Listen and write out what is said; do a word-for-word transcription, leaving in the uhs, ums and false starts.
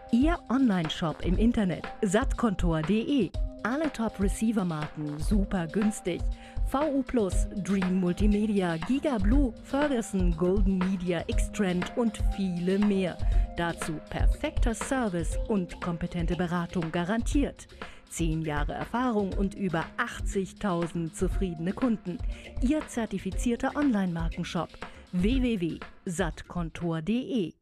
Ihr Online-Shop im Internet sattkontor punkt de. Alle Top-Receiver-Marken super günstig. V U Plus, Dream Multimedia, Giga Blue, Ferguson, Golden Media, X-Trend und viele mehr. Dazu perfekter Service und kompetente Beratung garantiert. Zehn Jahre Erfahrung und über achtzigtausend zufriedene Kunden. Ihr zertifizierter Online-Markenshop. w w w punkt sattkontor punkt de